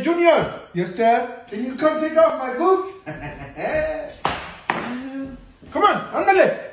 Junior. Yes, Dad. Can you come take off my boots? Come on, ándale.